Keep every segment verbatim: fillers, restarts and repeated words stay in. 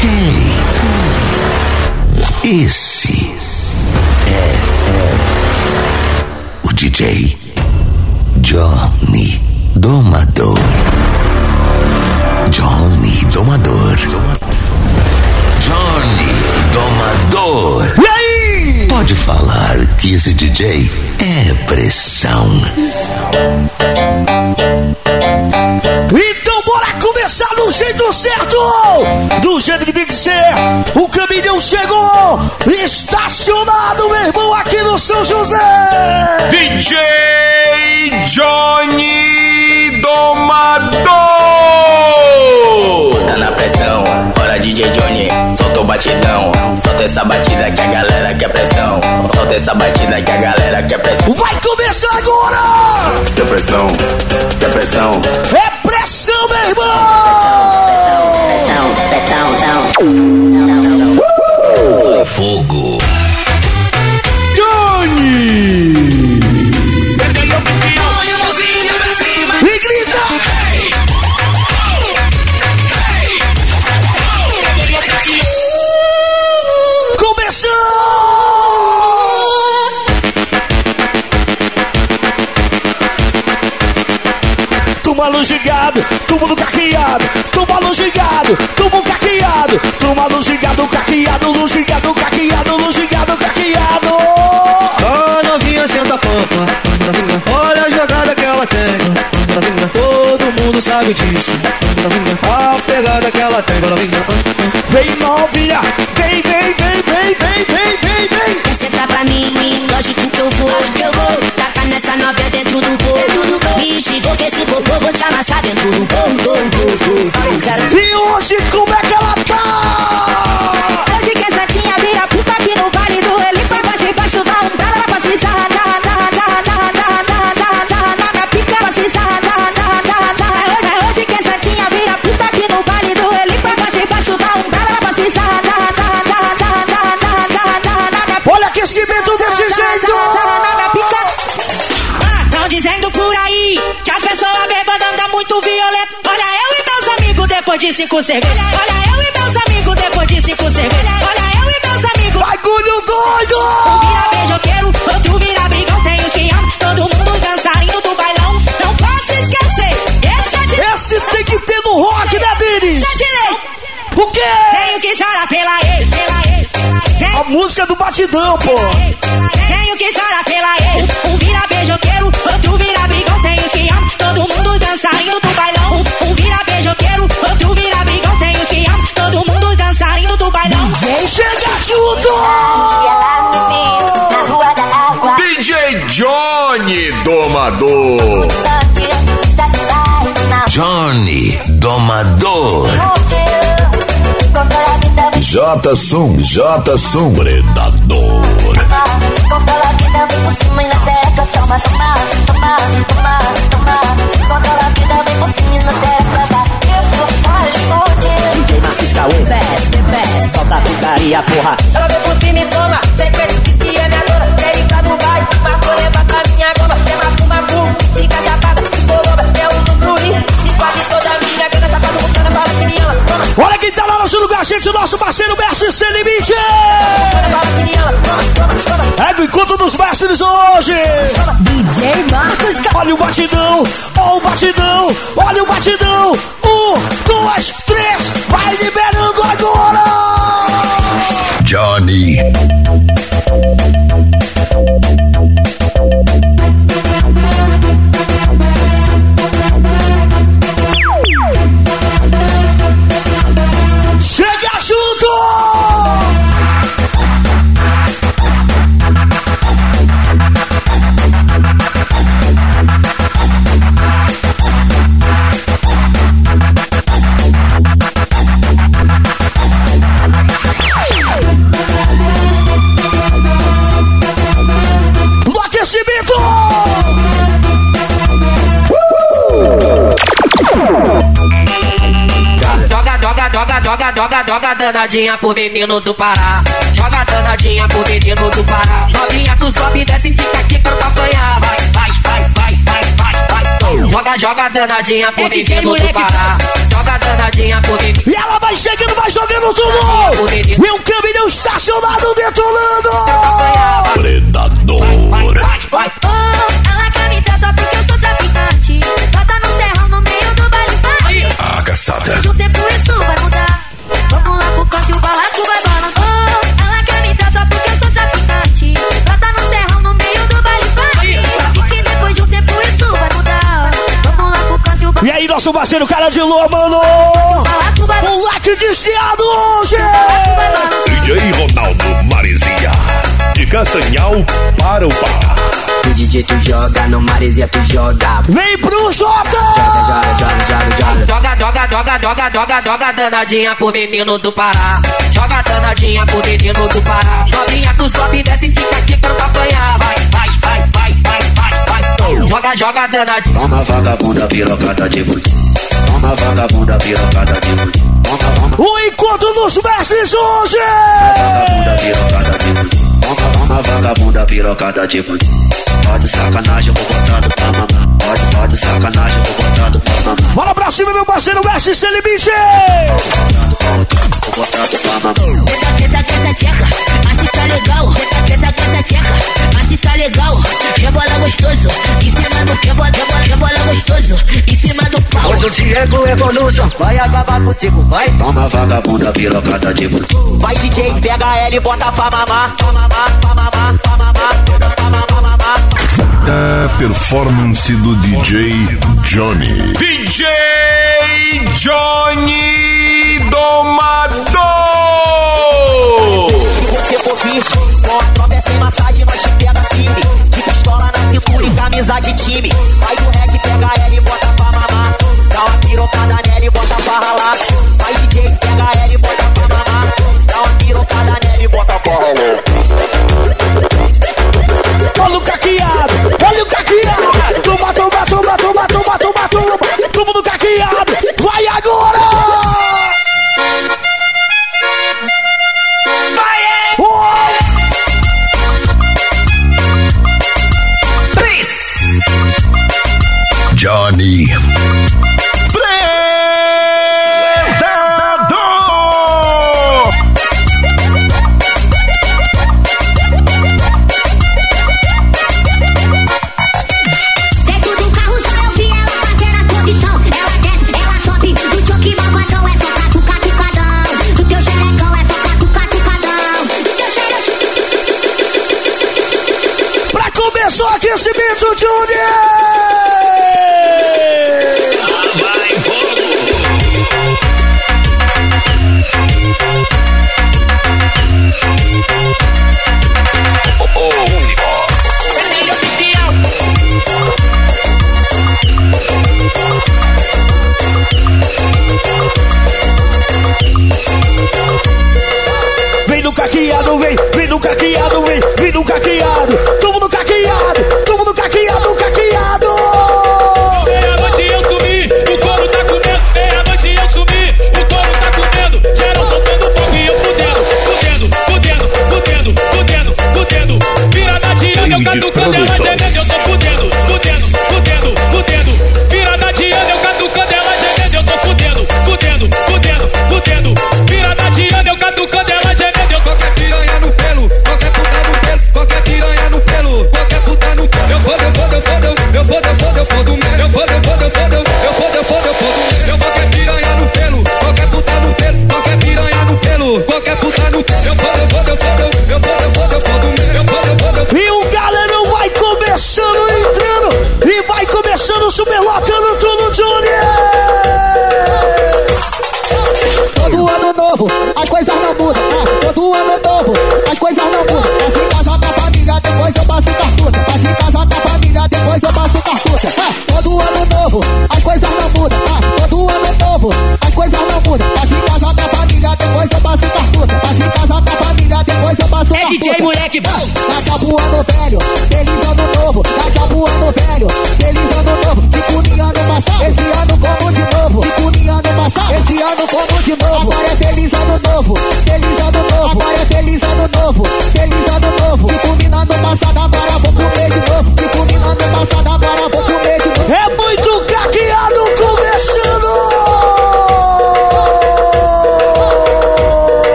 Hey, esse é o D J Johnny Domador. Johnny Domador. Johnny Domador. E aí? Pode falar que esse D J é pressão. Então bora começar do jeito certo, do jeito que tem que ser. O caminhão chegou, estacionado, meu irmão, aqui no São José. D J Johnny Domador. Bota na pressão, bora D J Johnny, solta o batidão. Solta essa batida que a galera quer pressão. Solta essa batida que a galera quer pressão. Vai começar agora. Quer pressão, quer pressão. É pressão, meu irmão. Pressão, pressão, pressão, Uh! Fogo. Johnny. E grita. Toma luz gigado, toma no caqueado, toma luz gigado, toma um caqueado, toma luz gigado, caqueado, luz gigado, caqueado, luz gigado, caqueado. Ó, novinha, senta a pampa. Olha a jogada que ela tem. Todo mundo sabe disso. A pegada que ela tem. Vem novinha, vem, vem, vem, vem, vem, vem, vem, vem. Quer sentar pra mim, lógico que eu vou, lógico que eu vou. Taca nessa novinha dentro do gol, dentro do gol. Me chegou que esse popô vou te amassar dentro do gol, gol, gol, gol. E hoje como é que ela tá? Hoje que essa tinha vira puta aqui no vale do ele foi baixo e baixo da umbela pra se sarra, sarra, sarra, sarra, sarra, sarra, sarra, sarra, sarra, na minha pica pra se sarra, sarra, sarra, sarra, sarra. Hoje, hoje que essa tinha vira puta aqui no vale do ele foi baixo e baixo da umbela pra se sarra, sarra, sarra, sarra, sarra, sarra, sarra, sarra, sarra, na minha pica. Olha aquecimento desse jeito. Tão dizendo por aí que as pessoas bebando andam muito violento. Olha eu e meus amigos depois de cinco cervejas. Olha eu e meus amigos depois de cinco cervejas. Olha eu e meus amigos. Bagulho doido! Um vira beijoqueiro, outro vira brigão. Tem os que amam, todo mundo dançarino do bailão. Não posso esquecer, esse é de... Esse tem que ter no rock, né, Denis? Esse é de lei. O quê? Tenho que chorar pela ex, pela ex, pela ex. A música do batidão, pô. Tenho que chorar pela ex. Um vira beijoqueiro, outro vira brigão. Tem os que amam, todo mundo dançarino do bailão. Um vira beijoqueiro, outro vira brigão. Tem os que amam, todo mundo dançarino do bailão. Chega junto! D J Johnny Domador. Johnny Domador. J Som, J Som Predador. D J Marcos Cauê, solta a putaria, porra. Ela vem por cima e toma, sequência que te é minha dona. Quer no vai, marcou, leva pra minha goma. Quer macumba, macumba, fica chapada, se coroba, é um usufruir. E quase toda a minha grana, safado, buscando para que me ama. Olha quem tá lá no junto com a gente, o nosso parceiro Mestre Sem Limite. É do encontro dos mestres hoje. D J Marcos. Olha o batidão, olha o batidão, olha o batidão. Um, dois, três, vai liberando agora. Johnny. Chega junto! Joga, joga, joga danadinha pro menino do Pará. Joga danadinha pro menino do Pará. Novinha, tu sobe, desce e fica aqui pra apanhar. Vai, vai, vai, vai, vai, vai, vai. Joga, joga danadinha pro menino do Pará. Joga danadinha pro menino. E ela vai chegando, vai jogando no tudo. E um caminhão estacionado detonando. Predador. Vai, Oh, ela quer me dar só porque eu sou traficante. Bota no serrão no meio do baile funk. A caçada. De um tempo isso vai mudar. Vamos lá pro canto e o barraco vai balançar. Oh, ela quer me dar só porque eu sou traficante. Bota no serrão no meio do baile funk. Sabe que depois de um tempo isso vai mudar. Vamos lá pro canto e o barraco. E aí, nosso parceiro cara de lua, mano. Barraco vai balançar. Moleque desviado hoje. Barraco vai balançar. D J Ronaldo Marizia. De Castanhal para o Pará. O D J tu joga, no Marizia tu joga. Vem pro Jota. Joga, joga, joga, joga, joga. Joga, joga, joga, joga, joga, joga danadinha pro menino do Pará. Joga danadinha pro menino do Pará. Novinha tu sobe e desce, fica aqui pra não apanhar. Vai, vai, vai, vai, vai, vai, vai. Joga, joga danadinha. Toma vagabunda pirocada de budi. Toma vagabunda pirocada de budi. Toma, toma. O encontro dos mestres hoje. Vagabunda pirocada de budi. Toma, toma vagabunda pirocada de budi. Pode sacanagem, vou botar pra mamar. Pode, pode sacanagem, vou botar pra mamar. Bora pra cima, meu parceiro Mestre Sem Limite. Vou botar pra mamar. Teta, teta, teta, tcheca, assim tá legal. Teta, teta, teta, tcheca, assim tá legal. Rebola gostoso, em cima do rebola, rebola, rebola gostoso, em cima do pau. Hoje o Diego Evolution vai acabar contigo, vai. Toma vagabunda pirocada de budi. Vai D J, pega ela e bota pra mamar. Pra mamar, pra mamar, pra mamar, pra mamar, pra mamar. A performance do D J Johnny. D J Johnny Domador. Se você for visto, com a própria sem massagem, nós te pega firme. De pistola na cintura e camisa de time. Vai do red, pega ela e bota pra mamar. Dá uma pirocada nela e bota pra ralar. Vai D J, pega ela e bota pra mamar. Dá uma pirocada nela e bota pra ralar. Olha o caqueado, olha o caqueado. Toma, toma, toma, toma, toma, toma, toma. Toma no caqueado, vai agora. Vai, oh. Três. Johnny. Dentro do carro só eu vi ela fazer a posição. Ela desce, ela sobe, do choque malvadão é só catuca, catucadão. Do teu xerecão é só catuca, catucadão. Do teu xerecão. Pra começar o aquecimento, Júnior. Vem no caqueado, vem, vem no caqueado, vem, vem no caqueado. Tamo no caqueado, tamo no caqueado, caqueado. Meia-noite eu subi, o couro tá comendo. Meia-noite eu subi, o couro tá comendo. Geral soltando fogo e eu fudendo, fudendo, fudendo, fudendo, fudendo, fudendo. Virada de ano, eu catucando ela gemendo, eu tô fudendo, fudendo, fudendo, fudendo. Virada de ano, eu catucando ela gemendo, eu tô fudendo, fudendo, fudendo, fudendo. Virada de ano, eu catucando ela gemendo, eu tô. Qualquer piranha no pelo, qualquer puta no pelo, qualquer piranha.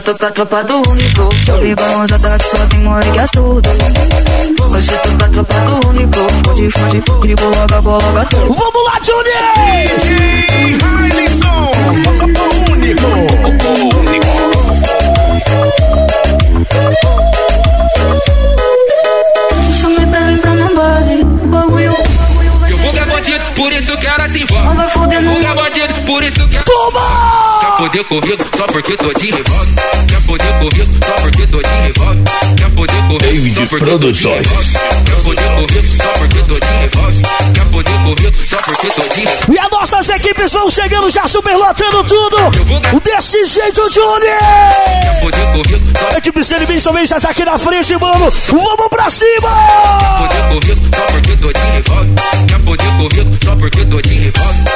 tô com a tropa do único. Sobe balançada que só tem moleque assusta. Hoje tô com a tropa do único. Pode, pode, pode, bolaga, bolaga tudo. Vamos lá, Junior! D J Hailisson, o único. O único. Te chamei pra vir pra não base. Bagulho. Eu vou ganhar bandido, por isso que ela se envolve. Não vai foder, Eu não. vou ganhar bandido, por isso que ela... Toma! Quer foder comigo só porque tô de revólver? Quer foder comigo só porque tô de revólver? Quer foder comigo David só porque tô de Produções. revólver? Quer foder comigo só porque tô de revólver? Quer foder comigo só porque tô de revólver? E as nossas equipes vão chegando já superlotando tudo. Desse jeito, Junior! Quer foder comigo só A equipe C N B também já tá aqui na frente, mano. Vamos pra cima! Quer foder comigo só porque tô de revólver? Quer foder comigo só porque tô de revólver?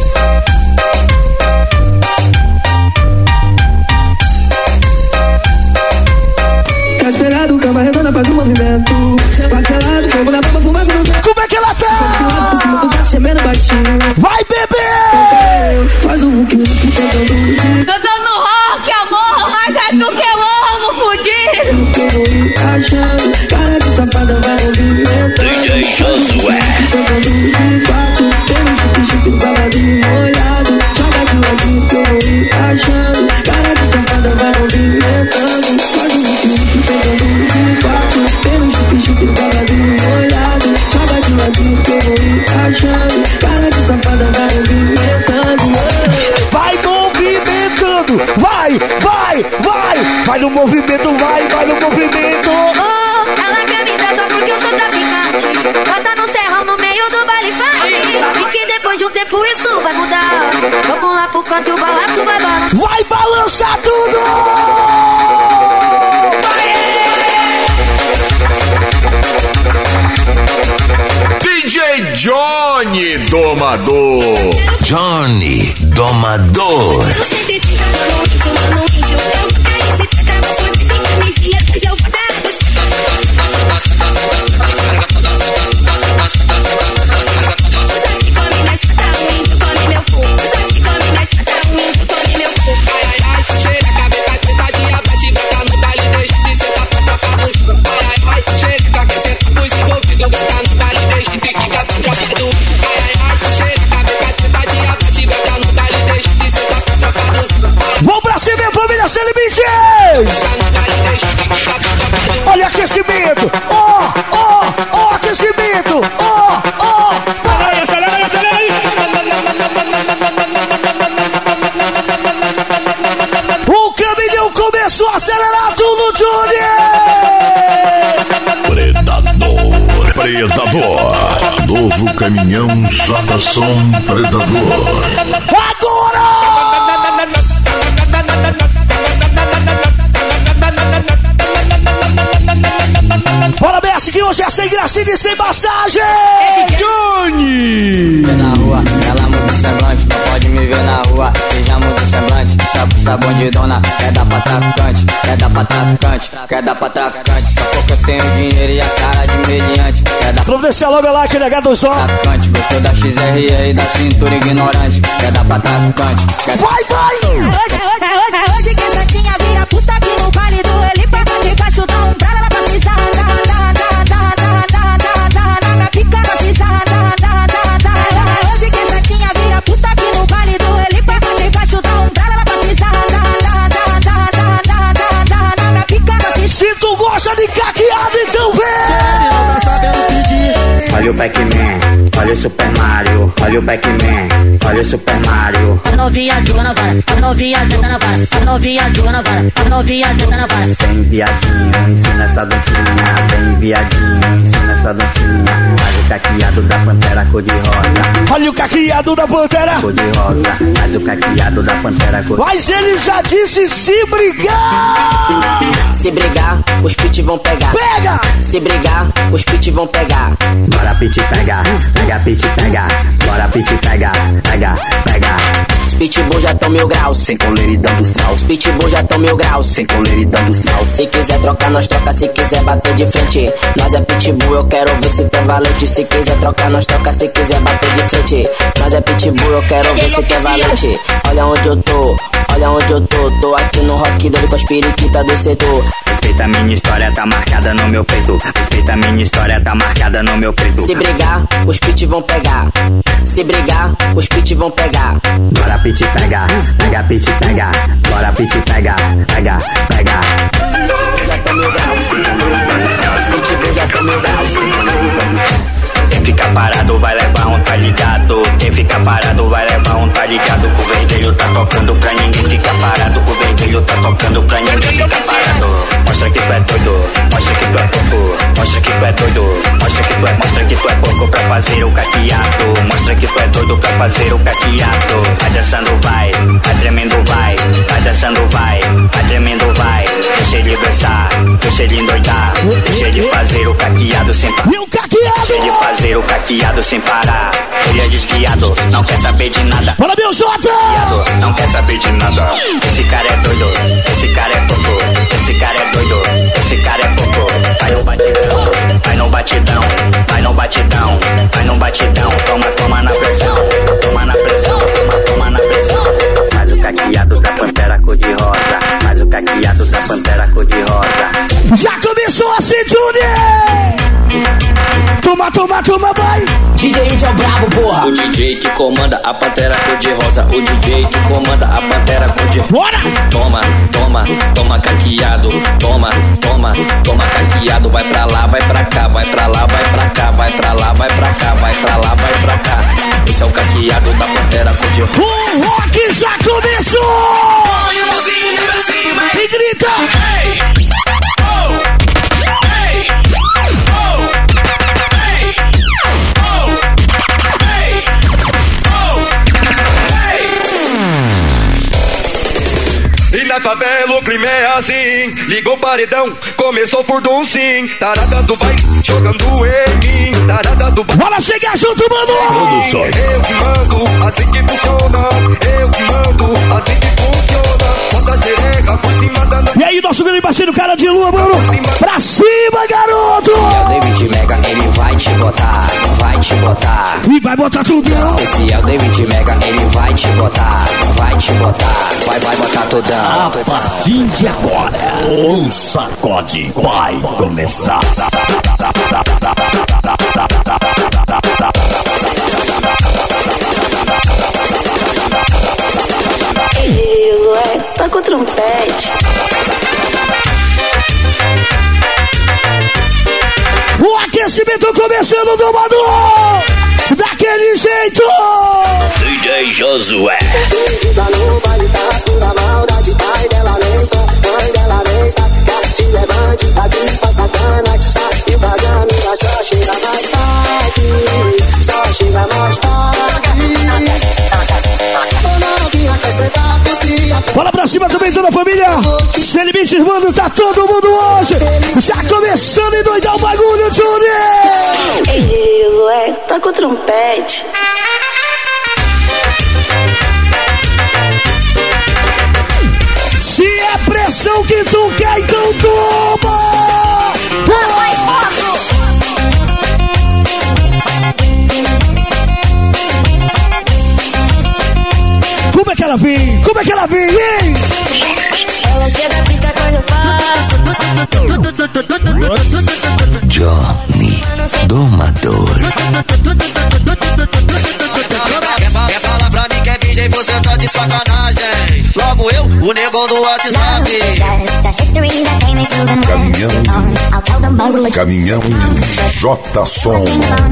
Casperado, cama redonda, faz um movimento. Parcelado, fogo na bomba, fumaça no vento. Como é que ela tá? Por cima do braço, gemendo baixinho. Vai, bebê! Faz um vuki, vuki, tentando. Tô dando rock, amor, mas é tu que eu amo, fudido. Eu vou ir achando, cara de safada vai movimentando. D J Josué. Tentando de quatro, pelo chique, chique, babadinho molhado. Joga de ladinho que eu vou ir achando, cara de safada vai movimentando. Faz um vuki, vuki, tentando de quatro, pelo chique, chique, babadinho molhado. Joga de ladinho que eu vou ir achando, cara de safada vai movimentando. Vai movimentando! Vai, vai, vai! Vai no movimento, vai, vai no movimento! Oh, ela quer me dar só porque eu sou traficante. Bota no serrão no meio do baile funk. E que depois de um tempo isso vai mudar. Vamos lá pro canto e o barraco vai balançar. Vai balançar tudo! D J Johnny Domador. Johnny Domador. Vamos pra cima, minha família C N B J! Olha o aquecimento! Ó, ó, ó, aquecimento! Ó, ó! Acelera, acelera, acelera aí! O caminhão começou a acelerar tudo, Júnior! Predador. Predador. Novo caminhão Jatason Predador. Agora! Bora, Messi, que hoje é sem gracinha e sem massagem! Johnny! Na rua, ela muda o semblante, não pode me ver na rua, e já muda o semblante, sapo bandidona, quer dar pra traficante, quer dar pra traficante, quer dar pra traficante, só porque eu tenho dinheiro e a cara de mediante, quer dar pra Providencial logo lá, que negado só. traficante, gostou da X R E e da cintura ignorante, quer dar pra traficante, quer Vai, vai! Hoje, hoje, hoje, hoje que essa tinha vira puta aqui no vale do Elipa. Debaixo da umbrella, ela pra pisar. Na minha pica pra pisar. Hoje que essa tinha vira puta aqui no vale do Elipa. Debaixo da umbrella, ela pra pisar. Na minha pica pra pisar. Se tu gosta de caqueado, então vem! Olha o Pac-Man, olha o Super Mario, olha o Pac-Man, olha o Super Mario. A novinha joga na vara, a novinha senta na vara, a novinha joga na vara, a novinha senta na vara. Vem viadinho, ensina essa dancinha. Vem viadinho, ensina essa dancinha. Faz o caqueado da pantera cor de rosa. Olha o caqueado da pantera! Cor de rosa, faz o caqueado da pantera cor de rosa. Mas ele já disse se brigar! Se brigar, os pit vão pegar. Pega! Se brigar, os pit vão pegar. Bora pit pega, pega pit pega. Bora pit pega, pega, pega. pitbull já tão mil graus, sem coleira e dando sal. Os pitbull já tão mil graus, sem coleira e dando sal. Se quiser trocar, nós troca, se quiser bater de frente. Nós é pitbull, eu quero ver se tem valente. Se quiser trocar, nós troca, se quiser bater de frente. Nós é pitbull, eu quero ver se tem valente. Olha onde eu tô, olha onde eu tô. Tô aqui no rock doido com as periquitas do setor. Respeita a minha história, tá marcada no meu peito. Respeita a minha história, tá marcada no meu peito. Se brigar, os pit vão pegar. Se brigar, os pit vão pegar. Bora pit pega, pega pit pega. Bora pit pega, pega, pega. Já tô mil graus, os pitbull já tô mil graus. Quem fica parado vai levar um tá ligado. Quem fica parado vai levar um tá ligado. O vermelho tá tocando pra ninguém ficar parado. O vermelho tá tocando pra ninguém ficar parado. Mostra que tu é doido, mostra que tu é pouco. Mostra que tu é doido, mostra que tu é, mostra que tu é pouco pra fazer o caqueado. Mostra que tu é doido pra fazer o caqueado. Vai dançando vai, vai tremendo vai. Vai dançando vai, vai tremendo vai. Deixa ele dançar, deixa ele endoidar. Deixa ele fazer o caqueado sem parar. Deixa ele fazer o caqueado sem parar. Ele é desviado, não quer saber de nada. Bora, meu Jota! Não quer saber de nada. Esse cara é doido, esse cara é pouco. Esse cara é doido, esse cara é pouco. Vai no batidão, vai no batidão. Vai no batidão, vai no batidão. Toma, toma na pressão, toma na pressão, toma, toma na pressão. Faz o caqueado da pantera cor-de-rosa. Faz o caqueado da pantera cor-de-rosa. Já começou assim, Júnior! Toma, toma, toma, vai! D J é o brabo, porra! O D J que comanda a pantera cor-de-rosa. O D J que comanda a pantera cor-de-rosa. Bora! Toma, toma, toma caqueado. Toma, toma, toma caqueado. Vai pra lá, vai pra cá, vai pra lá, vai pra cá, vai pra lá, vai pra cá, vai pra lá, vai pra cá. Esse é o caqueado da pantera cor-de-rosa. O rock já começou! Põe a mãozinha pra cima e grita! Hey! E na favela o clima é assim. Ligou o paredão, começou o furdum sim. Tarada do baile, jogando em mim. Tarada do baile. Bora chegar junto, mano! Eu que mando, assim que funciona. Eu que mando, assim que funciona. Bota a xereca por cima da... E aí, nosso grande parceiro, cara de lua, mano. Pra cima, garoto! É o David Mega, ele vai te botar, vai te botar. E vai botar tudão. Esse é o David Mega, ele vai te botar, vai te botar. Vai, vai botar tudão. A partir de agora, o sacode vai começar. Isso, é, tá com o trompete. O aquecimento começando, domador! Daquele jeito! D J Josué. Tá no baile, tá pura maldade. Pai dela nem só, mãe dela nem sabe. Que a filha é bandida, que faz sacanagem. Sabe pras amigas, só chega mais tarde. Só chega mais tarde. Ô novinha, quer sentar pros cria. Bola pra cima também, toda a família. Sem limites, mano, tá todo mundo hoje. Já começando a endoidar o bagulho, Júnior. Isso, é, tá com o trompete. Se é pressão que tu quer, então toma! Vai, como é que ela vem? Como é que ela vem, hein? Ela chega, pisca quando eu passo. Johnny Domador. Quer falar pra mim que é virgem, você tá de sacanagem. Logo eu, o negão do WhatsApp. Caminhão, caminhão, J Som.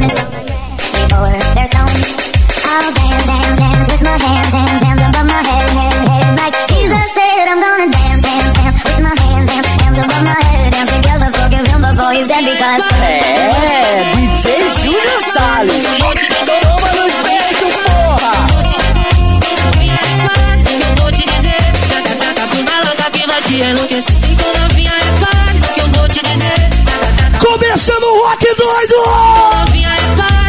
I'll dance, dance, dance with my hands, hands, hands above my head, head, head. Like Jesus said, I'm gonna dance, dance, dance with my hands, hands, hands above my head. Dance together, forgive him before he's dead because... É, D J Júnior Salles. Toma nos beijos, porra! Eu vou te dizer, saca, saca, bunda louca que vai te enlouquecer. Então novinha é claro que eu vou te dizer. Começando o rock doido! Novinha é claro.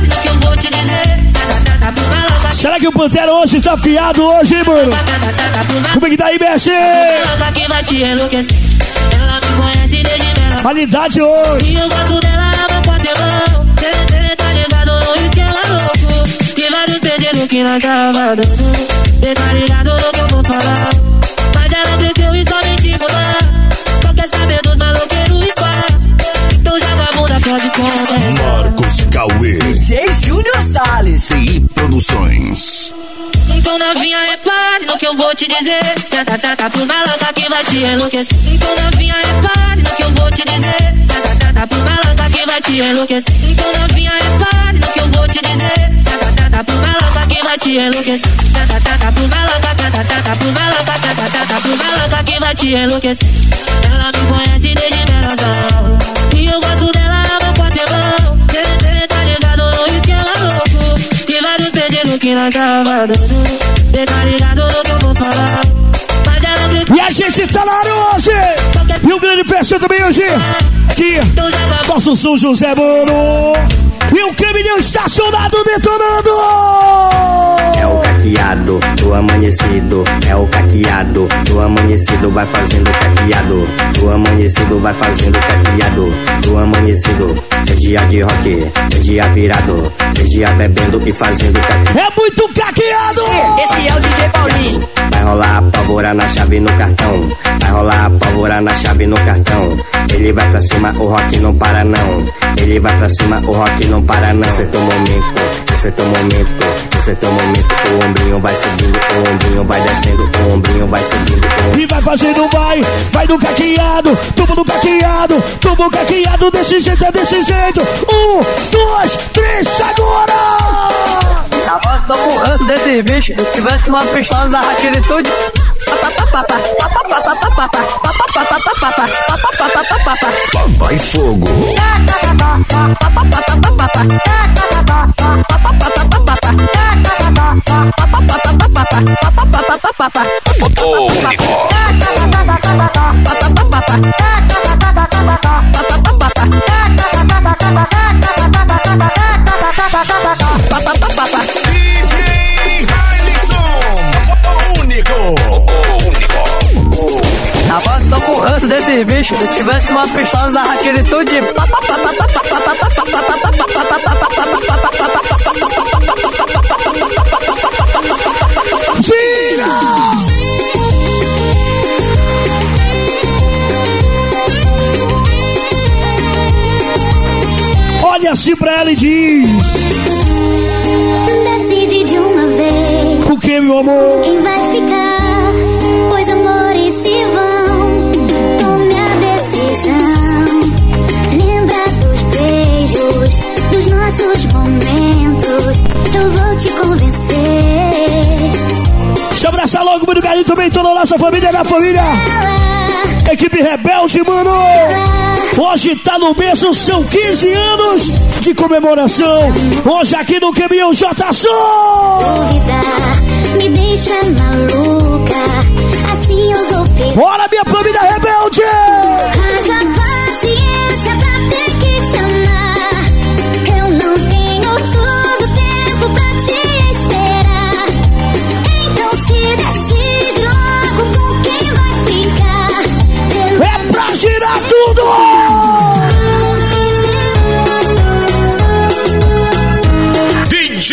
Será que o Pantera hoje tá fiado hoje, hein, mano? Como é que tá aí, mexe? Qualidade hoje. E eu gosto dela, ela pode ter mão. Cê tá ligado no esquema louco. Tem vários pedidos que nós tava dando. Cê tá ligado no que eu vou falar. Mas ela cresceu e só me estimular. Só quer saber dos maloqueiros e pá. Então joga a bunda, pode comer. Marcos Cauê, D J Júnior Salles, C I Produções. Então novinha, repare no que eu vou te dizer. Senta, senta pro malandra que vai te enlouquecer. Então novinha, repare no que eu vou te dizer. Senta, senta pro malandra que vai te enlouquecer. Então novinha, repare no que eu vou te dizer. Senta, senta pro malandra que vai te enlouquecer. Senta, senta pro malandra, senta, senta pro malandra, senta, senta pro malandra que vai te enlouquecer. Ela me conhece desde menosão. E eu gosto dela, ela pode ter mão. Cê tá ligado no esquema louco. Tem vários pedidos que nós tava dando. Cê tá ligado no que eu vou falar. Mas ela acredita. E a gente tá na área hoje. E o grande festa também hoje. Aqui, nosso São José, mano. E o caminhão estacionado detonando. É o caqueado do amanhecido. É o caqueado do amanhecido. Vai fazendo caqueado do amanhecido. Vai fazendo caqueado do amanhecido. Dia de rock, dia virado. Dia bebendo e fazendo caqueado. É muito caqueado. Esse é o D J Paulinho. Vai rolar a pólvora na chave no cartão. Vai rolar a pólvora na chave no cartão. Ele vai pra cima, o rock não para não. Ele vai pra cima, o rock não para não. Esse é teu momento, esse é teu momento. Esse é teu momento, o ombrinho vai subindo. O ombrinho vai descendo, o ombrinho vai subindo. E vai fazendo, vai, vai no caqueado. Tubo no caqueado, tubo caqueado. Desse jeito, é desse jeito. Um, dois, três, agora! Tava só com o ranço desse bicho. Se tivesse uma pistola da raquilitude. Papai Fogo. O único. D J Harlison, o único. Tava só com o ranço desse bicho. Se tivesse uma pistola da raquilitude. Gira! Olha assim pra ela e diz: decide de uma vez. O que, meu amor? Quem vai ficar? Pois amores se vão. Tome a decisão. Lembra dos beijos, dos nossos momentos. Eu vou te convencer. Deixa eu abraçar logo, muito carinho também, toda a nossa família, da família. Equipe Rebelde, mano. Hoje tá no mesmo, são quinze anos de comemoração. Hoje aqui no Caminhão J Som. Me deixa maluca. Assim eu vou perder. Bora, minha família Rebelde. Haja paciência pra ter que te amar. Eu não tenho todo tempo pra te esperar. Então se decide logo com quem vai ficar. É pra girar tudo. D J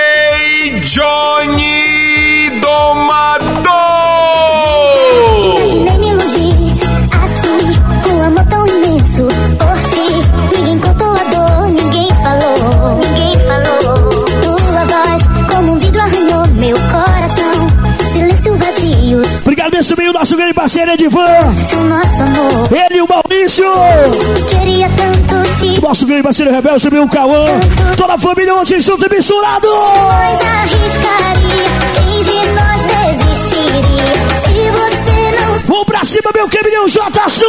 Johnny Domador. Imaginei me iludir assim, com amor tão imenso por ti. Ninguém contou a dor, ninguém falou, ninguém falou. Tua voz como um vidro arranhou meu coração. Silêncio vazio. Obrigado, meu subiu, nosso grande parceiro Edivan. O nosso amor. Ele e o Maurício. Queria tanto te. O nosso grande parceiro Rebelde, subiu o Cauã. Toda a família hoje junto e misturado. Pois arriscaria, quem de nós desistiria? Se você não. Vamos pra cima, meu Caminhão J Som.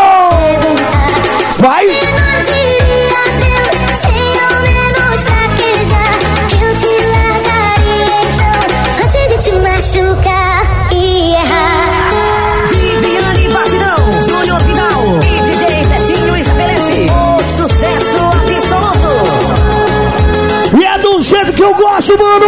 Vai. Menos diria adeus, sem ao menos fraquejar. Eu te largaria então, antes de te machucar e errar. Viviane Batidão, Júnior Vidal e D J Betinho estabelece o sucesso absoluto. E é do jeito jeito que eu gosto, mano!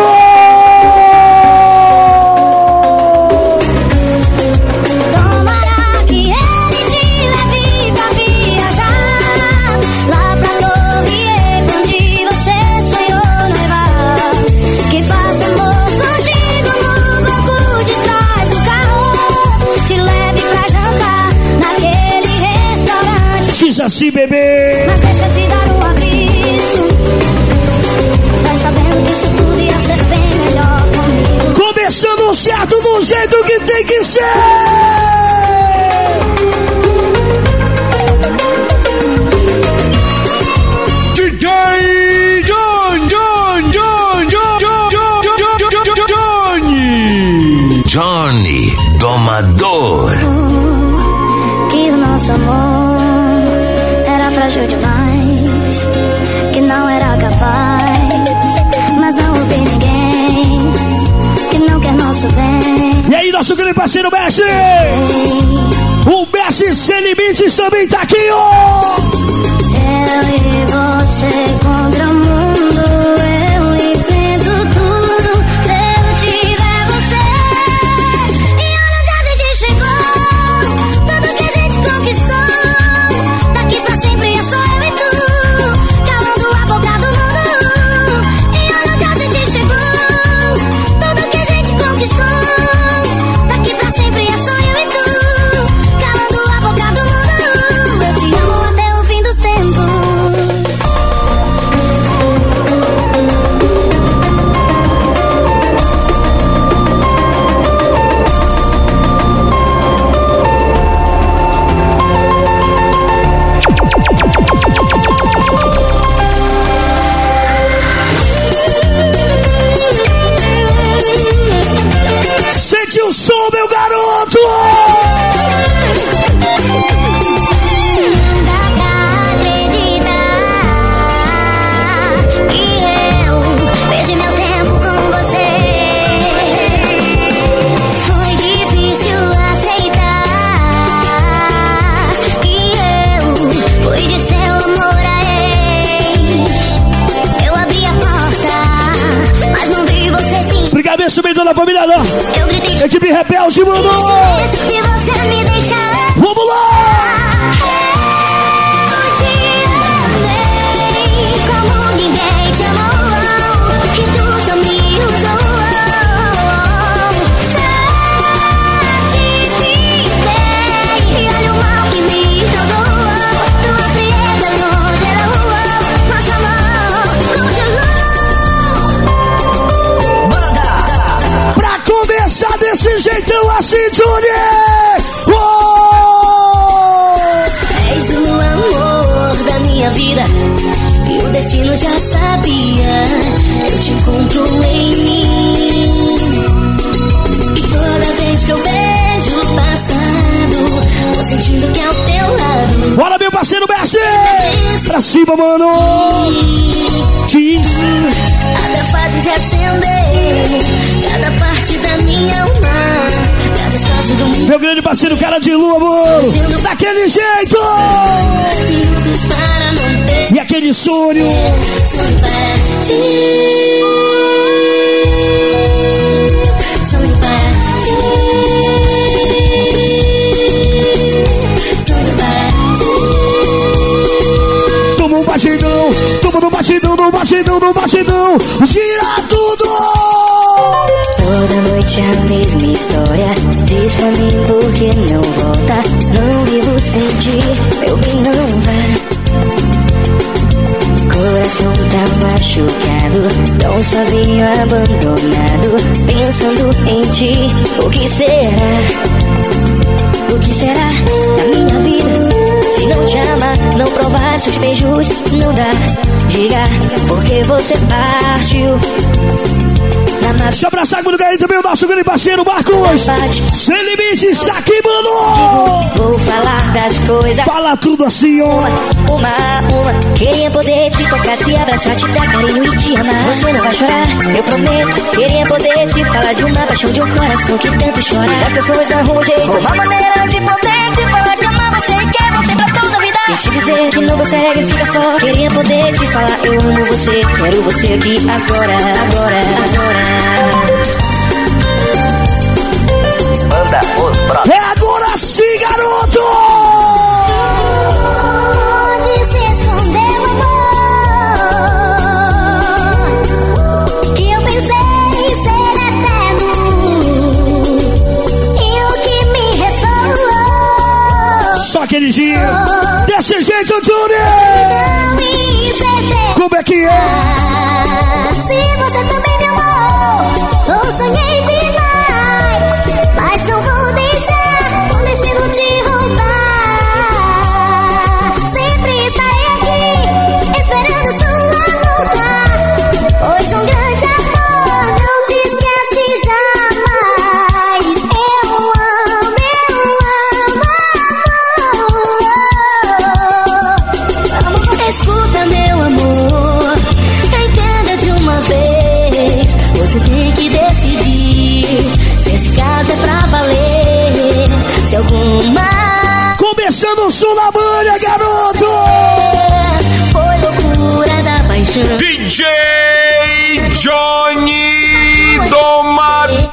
Tomara que ele te leve pra viajar lá pra Torre, onde você sonhou noivar. Que faça amor contigo no banco de trás do carro. Te leve pra jantar naquele restaurante. Diz assim, bebê. Mas deixa eu te dar um aviso. Vai sabendo que isso tudo ia ser bem melhor comigo. Começando certo do jeito que tem que ser. D J John, John, John, John, John, John, John, John, Johnny. Johnny Domador. Que o nosso amor era frágil demais, que não era capaz, mas não houve ninguém que não quer nosso bem. E aí, nosso grande parceiro Messi! O Messi Sem Limites também tá aqui, ó! Eu e você contra o mundo, eu enfrento tudo se eu tiver você. E olha onde a gente chegou, tudo que a gente conquistou. Daqui pra sempre é só eu e tu, calando a boca do mundo. E olha onde a gente chegou, tudo que a gente conquistou. Daqui pra sempre é só eu e tu, calando a boca do mundo. Eu te amo até o fim dos tempos. Sente o som, meu garoto! Não dá pra acreditar que eu perdi meu tempo com você. Foi difícil aceitar que eu fui de seu amor a ex. Eu abri a porta, mas não vi você sim. Obrigado, beijo, bem, dona família, não. Eu gritei Equipe Rebelde, mano! se você me deixar. Vamos lá! Eu te amei como ninguém te amou, e tu só me usou. Só te fiz bem, e olha o mal que me causou. Tua frieza congelou, nosso amor congelou. Pra começar desse jeitão assim, Johnny! Oh! És o amor da minha vida, e o destino já sabia. Eu te encontro em mim, e toda vez que eu vejo o passado, vou sentindo que é ao teu lado. Bora, meu parceiro Messi! Pra cima, mano! Diz! Cada fase de acender, cada parte da minha alma, cada espaço do mundo. Meu grande parceiro, cara de lua, mano! Daquele jeito! Minutos para não ter E aquele sonho! sonho para ti, sonho para ti, sonho para ti. Toma um batidão! Toma no batidão, no batidão, no batidão! Gira tudo! Toda noite a mesma história, diz pra mim por que não volta. Não vivo sem ti, meu bem, não vá. Coração tá machucado, tão sozinho, abandonado, pensando em ti. O que será? O que será da minha vida? Se não te ama, não provar seus beijos, não dá. Diga porque você partiu. Deixa eu abraçar com o lugar aí também o nosso grande parceiro Marcos. Sem Limites, tá aqui, mano. Vou falar das coisas. Fala tudo assim, ó. Uma, uma, uma. Queria poder te tocar, te abraçar, te dar carinho e te amar. Você não vai chorar, eu prometo. Queria poder te falar de uma paixão, de um coração que tanto chora. As pessoas arrumam jeito, uma maneira de poder te falar que amar você e quer você pra toda a vida. E te dizer que não consegue, fica só. Queria poder te falar, eu amo você. Quero você aqui agora, agora, agora. Manda os brothers. É agora sim, garoto! Pode se esconder, amor, que eu pensei em ser eterno. E o que me restou? Só aquele dia, desse jeito, Júnior! Como é que é? Se você também me amou, eu sonhei demais, mas não vou deixar o destino te roubar. Sempre estarei aqui, esperando sua volta, pois um grande amor não se esquece jamais. Eu amo, eu amo, amo. Escuta, meu amor, entenda de uma vez. Você tem que decidir se esse caso é pra valer. Se alguma Começando o som da manha, garoto! foi loucura da paixão. D J Johnny Domador!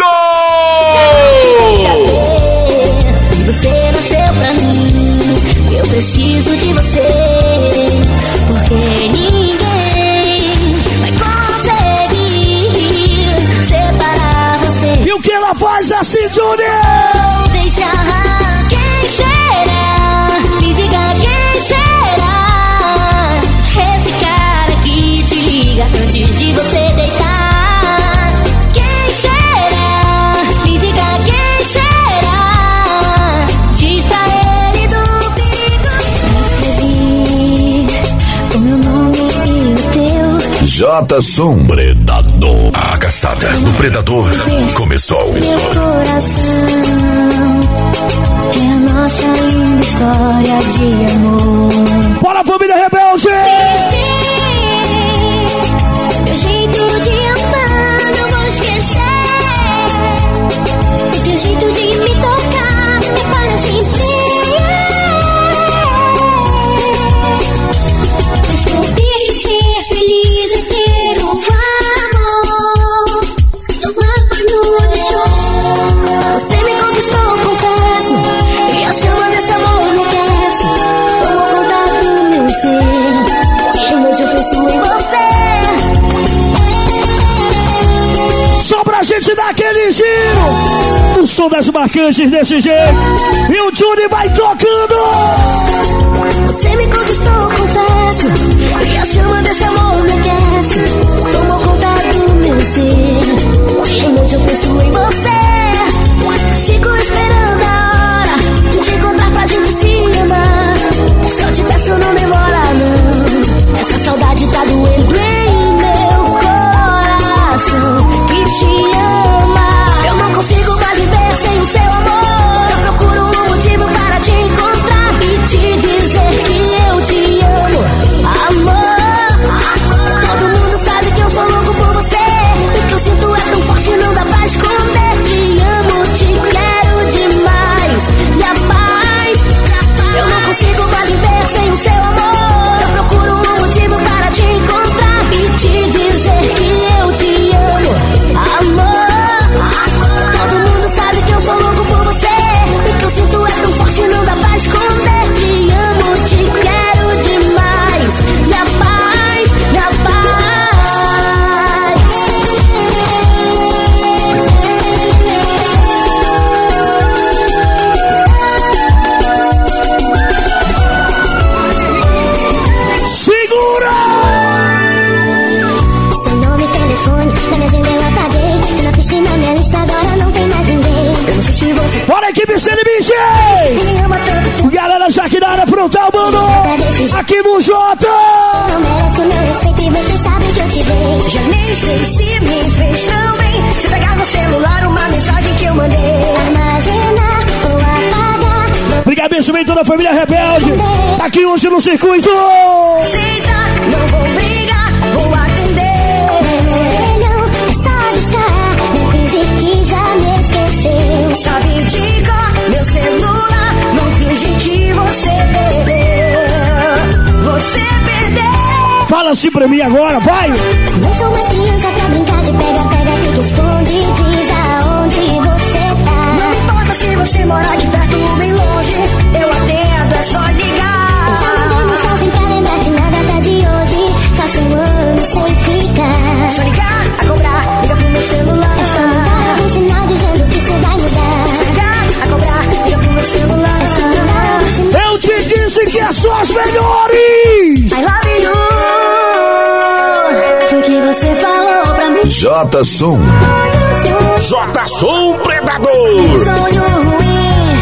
E você nasceu pra mim, eu preciso de você, porque ninguém vai conseguir separar você. E o que ela faz assim, Júnior? Vou deixar. Quem será? Me diga quem será? Esse cara que te liga antes de você deitar. Quem será? Me diga quem será? Diz pra ele do bico. Escrevi o meu nome e o teu. J. Sombredador. A caçada do predador começou. Meu coração é a nossa linda história de amor. Bora, família Rebelde! Teu jeito de amar, não vou esquecer. O teu jeito de me tocar é para sempre. Escolhi ser feliz e ter um amor. Teu amor não deixou. Você me conquistou, confesso, e a chama desse amor me aquece. Tomou conta do meu ser, de noite eu penso em você. Só pra gente dar aquele giro! O som das marcantes desse jeito! E o Júnior vai tocando! Você me conquistou, confesso, e a chama desse amor me aquece. Tomou conta do meu ser, de noite eu penso em você. Fico esperando a hora de te encontrar pra gente se amar. Só te peço, não demora não. Essa saudade tá doendo em meu coração que te ama. Eu não consigo mais viver sem o seu amor. Eu procuro um motivo para te encontrar e te dizer que eu te amo, amor. Todo mundo sabe que eu sou louco por você. O que eu sinto é tão forte, não dá pra esconder. Te amo, te quero demais, minha paz. Eu não consigo mais viver sem o seu amor. Eu procuro um motivo para te encontrar e te dizer que eu te amo, amor. Todo mundo sabe que eu sou louco por você. O que eu sinto é tão forte, não dá pra esconder. Te amo, te quero demais, minha paz, minha paz. Segura! Seu nome, telefone, na minha agenda eu apaguei. Tô na piscina, minha lista agora não tem mais ninguém. Eu não sei se você Bora, equipe C N B J! me ama tanto. Galera já aqui na área frontal, mano! Aqui no Jota! Não merece o meu respeito e você sabe que eu te dei. Já nem sei se me fez tão bem. Se pegar no celular uma mensagem que eu mandei. Armazenar ou apagar. Obrigado, bem toda a família Rebelde! Tá aqui hoje no circuito! Aceita, não vou brigar, vou atender. Não, é só discar. Não finge que já me esqueceu. Sabe de cor, meu celular. Não finge que você perdeu. assim pra mim agora, vai! Não sou mais criança pra brincar de pega, pega, fica esconde, diz aonde você tá. Não importa se você mora aqui perto ou bem longe, eu atendo, é só ligar. Eu já mandei mensagem pra lembrar que nada tá de hoje. Faço um ano sem ficar. É só ligar, a cobrar, liga pro meu celular. É só mandar algum sinal dizendo que você vai mudar. É só ligar, a cobrar, liga pro meu celular. É só mandar algum sinal. Eu te disse que é só as melhores! I love you. Foi que você falou pra mim. J Som. J Som Predador. Sonho ruim,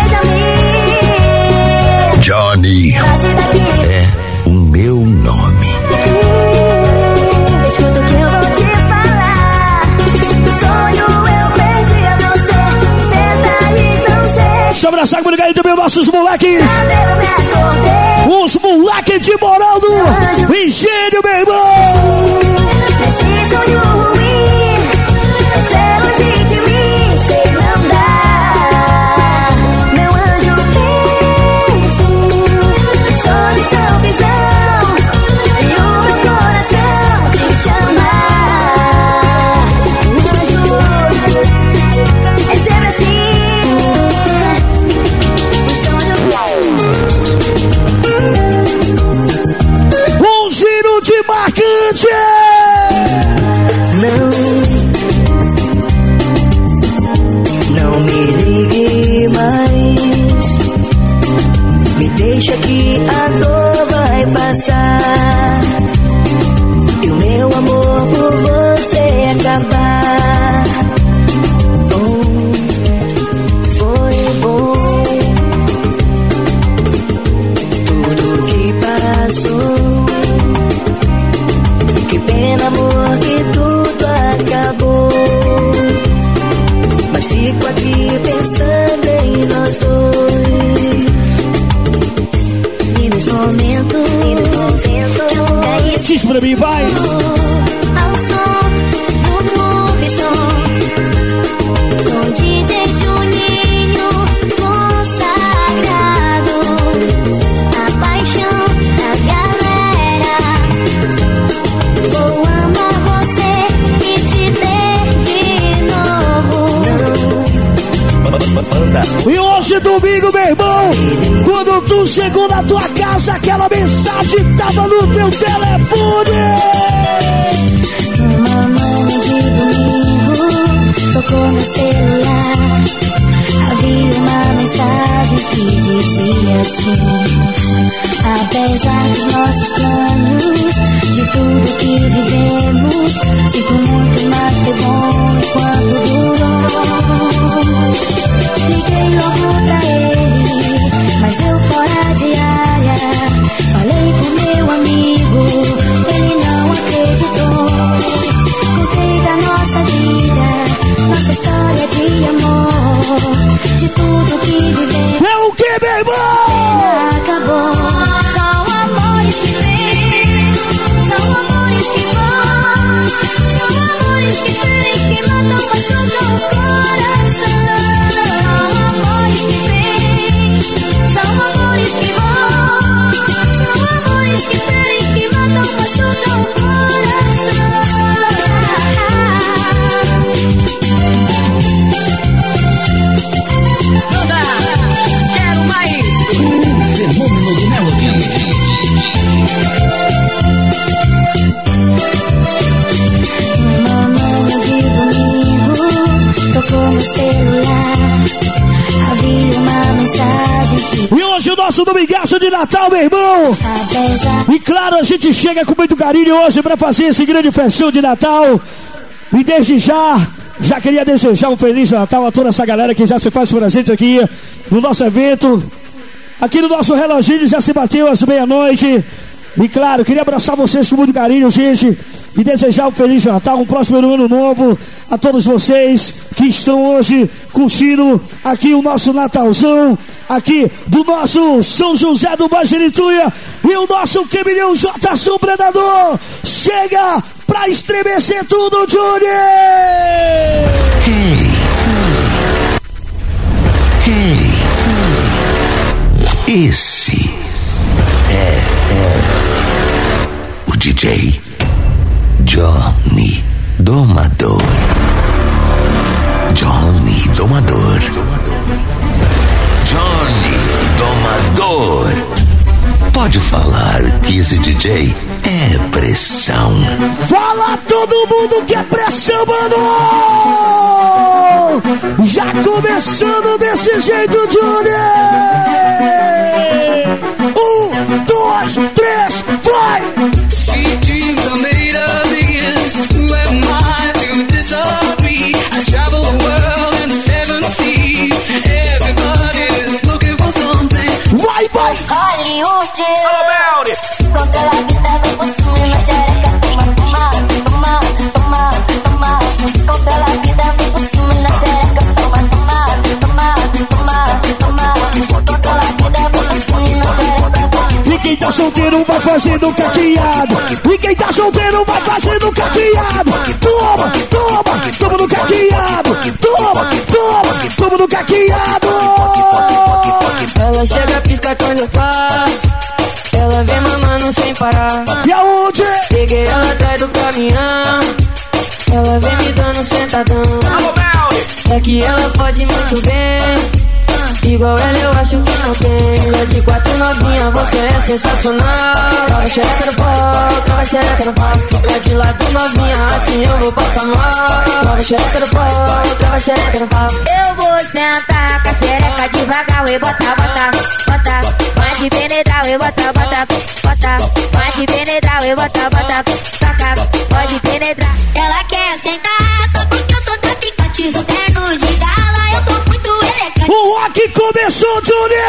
beija-me. Johnny é o meu nome. Escuta o que eu vou te falar. Sonho eu perdi, eu não sei. Os detalhes não sei. Deixa eu abraçar comigo aí também os nossos moleques. Os moleques de moral do Engenho, meu irmão. Esse sonho ruim, você longe de mim, sei não dá. Meu anjo penso, solução, visão, e o meu coração te chama. Anjo, é sempre assim. Os sonhos. Um giro de marcante. Não me ligue mais. Me deixa que a dor vai passar e o meu amor por você acabar. Bom, foi bom tudo que passou. Que pena, amor, que tudo acabou. Mas fico aqui pensando em nós dois. E nos momentos que eu nunca esqueci. Diz pra mim, vai! Ao som do Morrison, com D J Juninho consagrado, a paixão da galera. Vou amar você e te ter de novo. E hoje, domingo, meu irmão, quando tu chegou na tua casa, aquela mensagem tava no teu telefone. Uma manhã de domingo, tocou no celular. Havia uma mensagem que dizia assim: apesar dos nossos planos, de tudo que vivemos, sinto muito, mas foi bom enquanto durou. Liguei logo pra ele, mas deu fora de área. Falei com meu amigo, ele não acreditou. Contei da nossa vida, nossa história de amor, de tudo que vivemos. É o que, meu irmão? Acabou. São amores que vêm, são amores que vão, são amores que ferem, que matam, machucam o coração. São amores que vêm, são amores que vão, são amores que ferem, que matam, machucam o coração. Toda, quero mais. O fenômeno do Melody. Uma manhã de domingo, tocou no celular. Havia uma mensagem que... E hoje o nosso domingaço de Natal, meu irmão. Apesar... E claro, a gente chega com muito carinho hoje pra fazer esse grande festão de Natal. E desde já, já queria desejar um Feliz Natal a toda essa galera que já se faz presente aqui no nosso evento. Aqui no nosso reloginho já se bateu às meia-noite. E claro, queria abraçar vocês com muito carinho, gente. E desejar um Feliz Natal, um próximo ano novo a todos vocês que estão hoje curtindo aqui o nosso Natalzão, aqui do nosso São José do Bajerituia. E o nosso Caminhão J Som Predador chega pra estremecer tudo, Júnior! Hey. Hey. Esse é, é o D J Johnny Domador. Johnny Domador. Johnny Domador. Pode falar que esse D J é pressão. Fala todo mundo que é pressão, mano! Já começando desse jeito, Johnny! Um, dois, três, vai! Sweet dreams are made of these. Who am I to disagree? I travel the world in the seven seas. Everybody's looking for something. Vai, vai! Hollywood. Contra la vida me pusimos na xereca. Toma, toma, toma, toma, toma. Contra la vida me pusimos na xereca. Toma, toma, toma, toma, toma. Contra la vida me pusimos na xereca. E quem tá solteiro vai fazendo caqueado. E quem tá solteiro vai fazendo caqueado. Toma, toma, toma no caqueado. Toma, toma, toma no caqueado. Ela chega, pisca quando eu passo. Ela vem mamando sem parar. E aonde? Peguei ela atrás do caminhão. Ela vem me dando sentadão. É que ela pode muito bem. Igual ela eu acho que não tem. É de quatro novinha, você é sensacional. Trava xereca no pau, trava xereca no pau. É de lado novinha, assim eu vou passar mal. Trava xereca no pau, trava xereca no pau. Eu vou sentar com a xereca devagar e botar, botar, botar. Pode penetrar e botar, botar, botar. Pode penetrar e botar, botar, tocar. Pode penetrar. Ela quer sentar só porque eu sou traficante. Sou terno de gala, eu tô muito elegante. O rock começou, Johnny!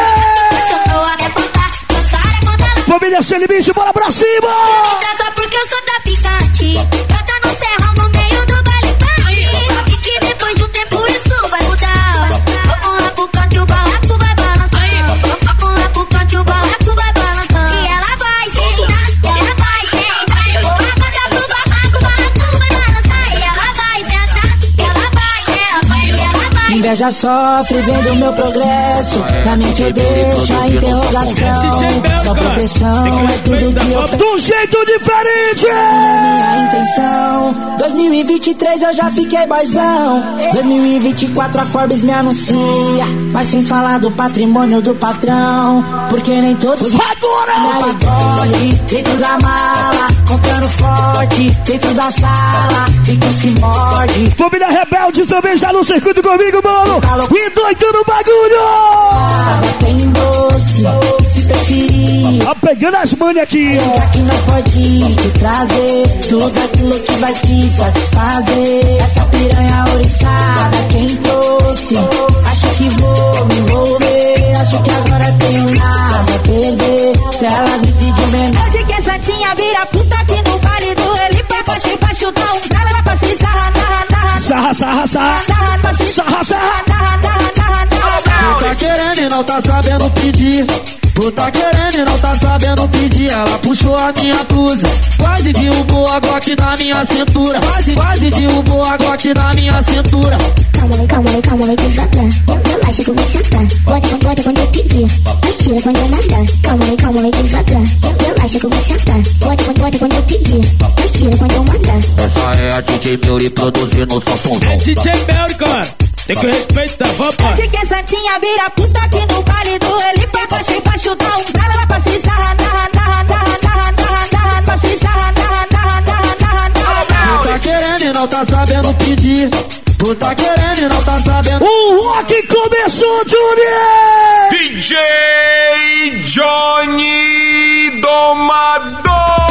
Família Sem Limite, bora pra cima! Só porque eu sou traficante. Canta no serrão no meio do baile party. Sabe que depois de um tempo isso vai mudar. Vamos lá pro canto e o barraco vai balançar. Vamos lá pro canto e o barraco vai balançar. E ela vai sentar, ela vai sentar. Vou acordar pro barraco, o barraco vai balançar. E ela vai sentar, ela vai sentar. E ela vai. Inveja sofre vendo meu progresso. Na mente eu deixo a interrogação. Só proteção é tudo que eu peço. Do jeito diferente! Minha intenção. dois mil e vinte e três eu já fiquei boizão. dois mil e vinte e quatro a Forbes me anuncia. Mas sem falar do patrimônio do patrão. Porque nem todos agora corre dentro da mala. Comprando forte dentro da sala. Fica se morde. Família Rebelde também já no circuito comigo, mano. E doidando o bagulho! Tem doce, se preferir. Tá pegando as manhas aqui, ó. Aqui nós pode te trazer tudo aquilo que vai te satisfazer. Essa piranha ouriçada, quem trouxe? Acho que vou me envolver. Acho que agora tenho nada a perder. Se elas me pedirem menor. Hoje que essa tinha vira puta aqui no baile do Eli. Pra baixo e pra chutar um cara, ela pra se sarra, sarra, sarra, sarra, sarra, sarra, sarra. Tu tá querendo e não tá sabendo pedir. Tu tá querendo e não tá sabendo pedir. Ela puxou a minha blusa, quase derrubou a Glock na minha cintura. Quase, quase derrubou a Glock na minha cintura. Calma aí, calma aí, calma aí, devagar. Eu relaxo que eu vou sentar. Bota, bota quando eu pedir. Mas tira quando eu mandar. Calma aí, calma aí, devagar. Eu relaxo que eu vou sentar. Bota, bota quando eu pedir. Mas tira quando eu mandar. Essa é a D J Melly produzindo só somzão. É D J Melly, cara. Tem que respeitar, vamos. Hoje que essa tinha vira puta aqui no baile do Eli. Pra baixo e pra chutar um cara, ela pra se sarra, sarra, sarra, sarra, sarra, sarra, sarra, pra se sarra, sarra, sarra, sarra, sarra, sarra. Tu tá querendo e não tá sabendo pedir. Tu tá querendo e não tá sabendo. O rock começou, Johnny! D J Johnny Domador!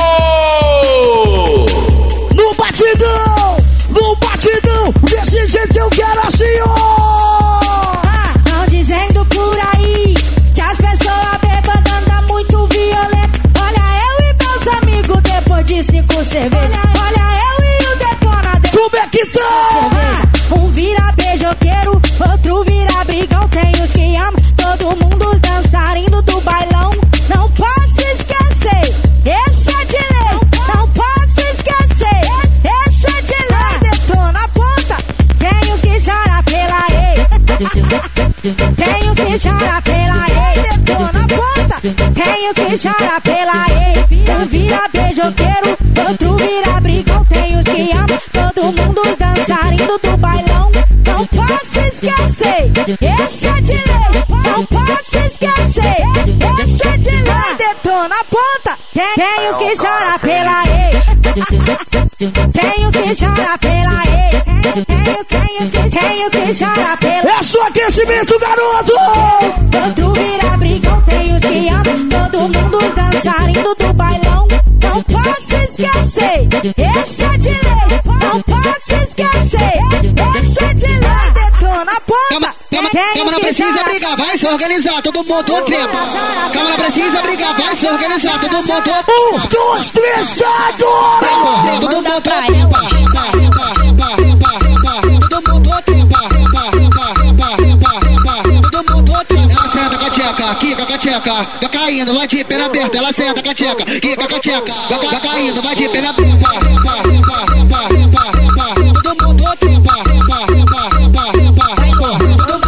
No batidão! No batidão! Desse jeito eu quero assim, ó! Ah, não dizendo por aí que as pessoas bêbadas andam muito violento. Olha eu e meus amigos depois de cinco cervejas. Olha eu e o Detona depois. Como é que tá? Um vira beijoqueiro, outro vira brigão. Tem os que amam, todo mundo dançarino do bailão. Não posso esquecer, esse é de lei. Não posso esquecer, esse é de lei. Detona a ponta, tem os que chora pela ex. Tem os que chora pela ex. Detona a ponta, tem Tenho que chorar pela ex. Um vira beijoqueiro, outro vira brigão. Tem os que amam, todo mundo dançarindo do bailão. Não posso esquecer, esse é de lei. Não posso esquecer, esse é de lei. Detona a ponta, tenho que chorar pela ex. Tenho que chorar pela ex. Tenho, tenho, tenho, tenho que chorar pela ex. É só aquecimento, garoto! Outro vira brigão, tem os que amam, todo mundo dançarindo do bailão. Não posso esquecer, esse é de lei. Não posso esquecer, esse é de lei. Detona a ponta. Calma, não precisa brigar, vai se organizar, todo mundo trepa. Calma, não precisa brigar, vai se organizar, todo mundo trepa. Um, dois, três, agora! Todo mundo trepa, trepa, trepa, trepa, trepa. Todo mundo trepa, trepa, trepa, trepa, trepa. Todo mundo trepa. Ela senta com a tcheca, quica com a tcheca. Vai caindo, vai de perna aberta. Ela senta com a tcheca, quica com a tcheca. Vai caindo, vai de perna aberta. Trepa, trepa, trepa, trepa, trepa. Todo mundo trepa, trepa, trepa, trepa, trepa.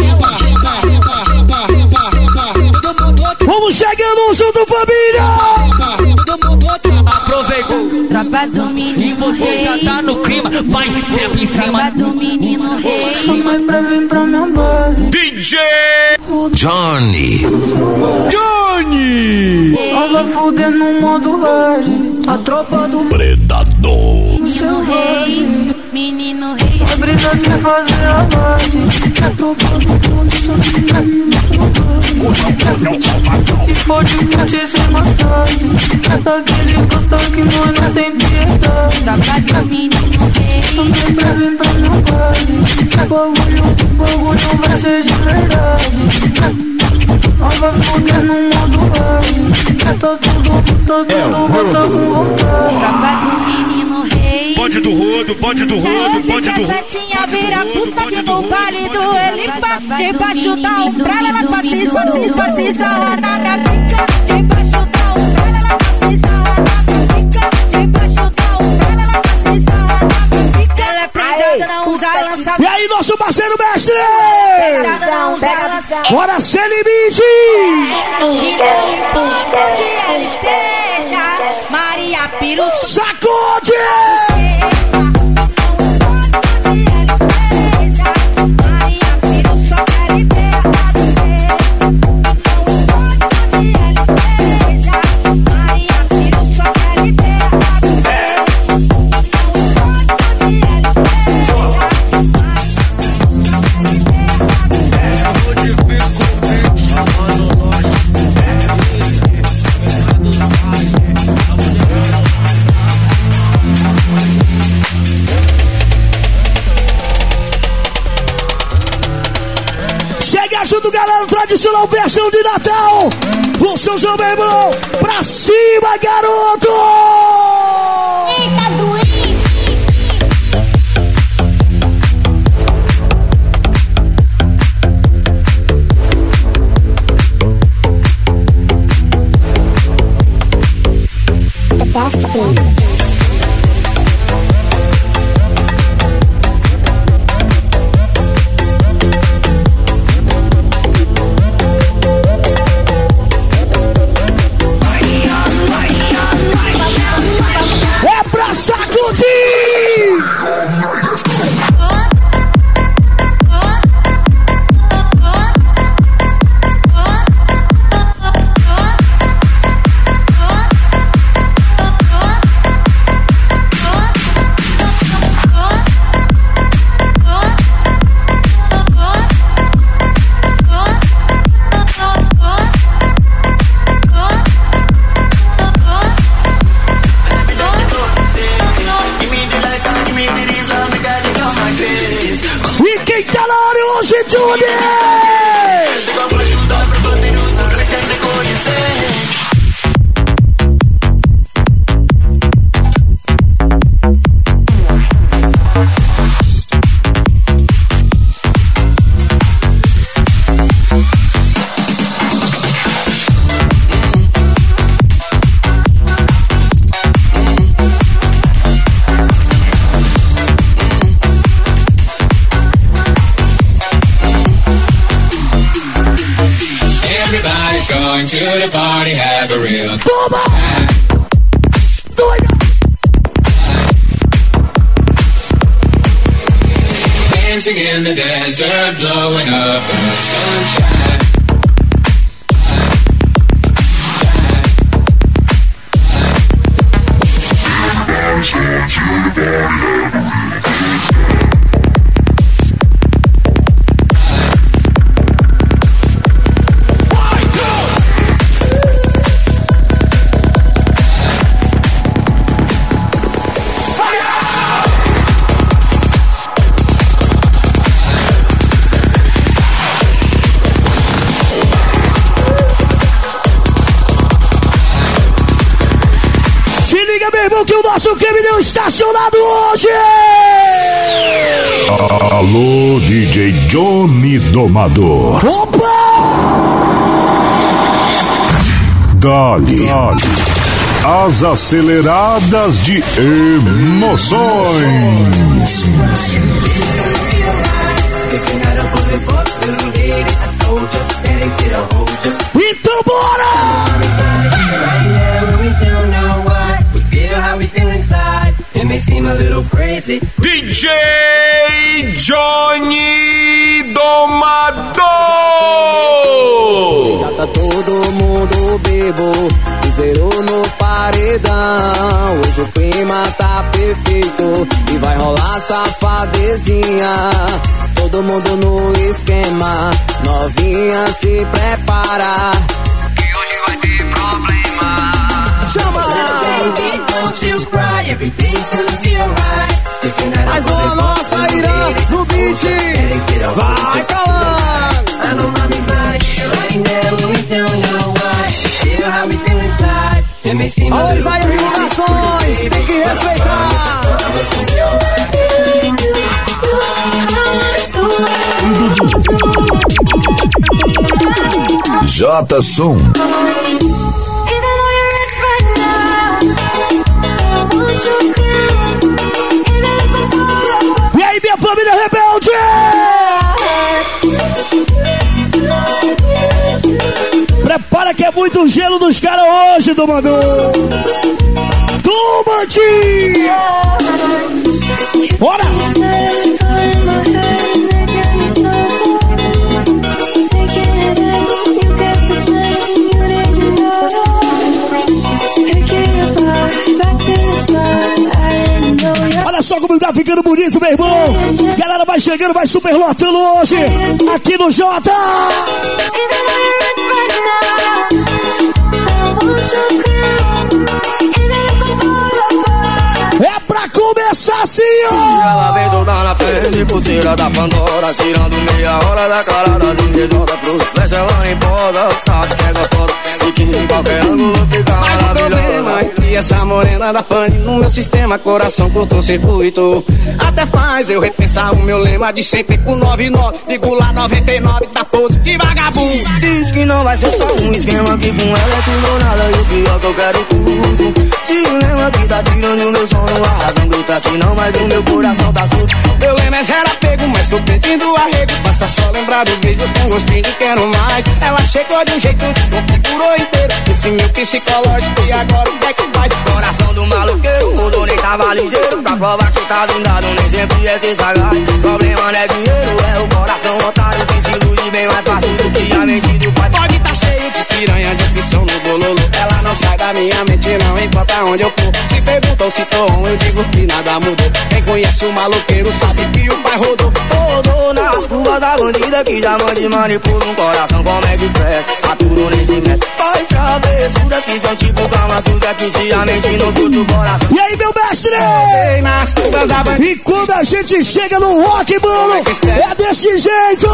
Vamos chegando junto, família! Aproveitou, tropa do menino. E você já tá no clima, vai, trepa em cima. Tropa do menino. Chama pra vir pra minha base. D J Johnny. Johnny! Ela fuder no modo hard. A tropa do Predador. seu rei. Menino rei. Vai brigar sem fazer alarde. A tropa do e fode forte sem massagem. Daquele gosto que nós não tem piedade. Tropa do menino rei. Também pra vir pra minha base. Bagulho, bagulho vai ser de verdade. Nós vai fuder no modo hard. Tá tudo, tá tudo, bota com vontade. Tropa do menino rei. Pode do rodo, pode do rodo, pode do rodo. A santinha vira puta que no baile do Elipa. Debaixo da umbrella ela passa, passa, passa, sarra na minha pica. Debaixo da umbrella ela passa, sarra na minha pica. Debaixo da umbrella ela passa, sarra na minha pica. Ela é predada, não usa lança. E aí, nosso parceiro mestre! Predada, não usa lança. Bora sem limite! E não importa onde ela esteja, Maria Piro sacode! Junto, galera, tradicional versão de Natal. O seu João, meu irmão, pra cima, garoto! Eita, doente! É fácil, coisa. going to the party, have a real Toma! Doida! Dancing in the desert, blowing up in the sunshine. Que o nosso Caminhão estacionado hoje! Alô, D J Johnny Domador. Opa! Dali, Dali. As aceleradas de emoções. Então bora! D J Johnny Domador! Já tá todo mundo bebo, zerou no paredão. Hoje o clima tá perfeito e vai rolar safadezinha. Todo mundo no esquema, novinha se prepara, que hoje vai ter problema. Chama! Mais uma nossa Irã no beat. Vai calando. Alô, Isaías Divulgações, tem que respeitar. J Som. E aí, minha família rebelde! Prepara que é muito gelo dos caras hoje, Domador! Tomadinha! Bora! Olha só como tá ficando bonito, meu irmão. Galera vai chegando, vai super lotando hoje aqui no Jota. É pra começar assim, ó. Ela vem toda na frente, pulseira da Pandora, tirando meia hora da cara da invejosa. Pro flecha ela emposa, sabe que é gostosa e que em qualquer ângulo fica maravilhosa. E essa morena da Pane no meu sistema, coração curto-circuito. Até faz eu repensar o meu lema de sempre com noventa e nove, digo lá noventa e nove, tá pose de vagabundo. Diz que não vai ser só um esquema, que com ela é tudo ou nada, e o pior que eu quero tudo. Se o lema que tá tirando o meu sono, a razão grita que não, mas o meu coração tá surdo. Meu lema é zero apego, mas tô pedindo arrego. Basta só lembrar dos beijos com gostinho de quero mais. Ela chegou de um jeito que configurou inteiro esse meu psicológico, e agora o que é que faz? Coração do maluqueiro, mudou, nem tava ligeiro. Pra provar que tá blindado, nem sempre é ser sagaz. Problema não é dinheiro, é o coração otário. Tem se ilude bem mais fácil do que a mente do pai. Pode tá cheio de piranha, de opção no bololo. Ela não sai da minha mente, não importa onde eu for. Se perguntam se tô on, eu digo que nada mudou. Quem conhece o maluqueiro sabe que o pai rodou. Rodou nas curvas da bandida, que já mande manipula um coração como é que expressa. Aturo nem se mexe, faz travessuras que são tipo calma suja, que se a mente não surta o coração. E aí, meu mestre? Nas curvas da bandida. E quando a gente chega no rock, mano, é desse jeito!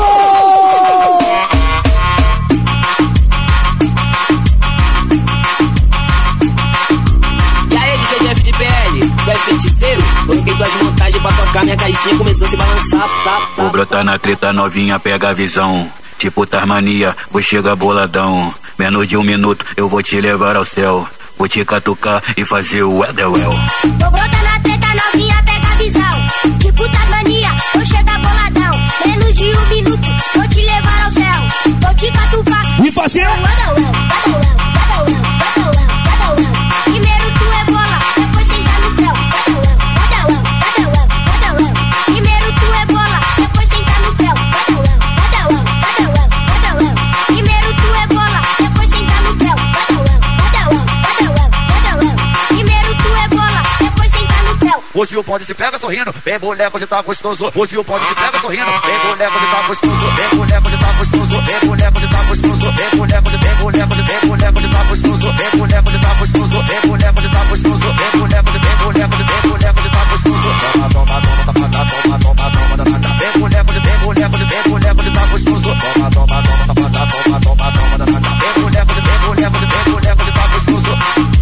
Tu é feiticeiro, coloquei duas montagens pra tocar minha caixinha, começou a se balançar, tá, tá. Vou brotar na treta novinha, pega a visão. Tipo Tasmania, vou chegar boladão. Menos de um minuto, eu vou te levar ao céu. Vou te catucar e fazer o Weatherwell. Vou brotar na treta novinha, pega a visão. Tipo Tasmania, vou chegar boladão. Menos de um minuto, vou te levar ao céu. Vou te catucar e fazer o Weatherwell. o pode se pega sorrindo. Vem boneco de tá gostoso. Hoje o pode se pega sorrindo. Vem boneco de tá gostoso. Vem boneco de tá gostoso. Vem boneco de tá gostoso. Vem boneco de vem boneco de vem boneco de tá gostoso. Vem boneco de tá gostoso. Vem boneco de tá gostoso. Vem boneco de vem boneco de vem boneco de tá gostoso. Toma, toma, toma, safada, toma, toma, toma, danada. Vem boneco de vem boneco de vem boneco de tá gostoso. Toma, toma, toma, safada, toma, toma, toma, danada. Vem boneco de vem boneco de vem boneco de tá gostoso.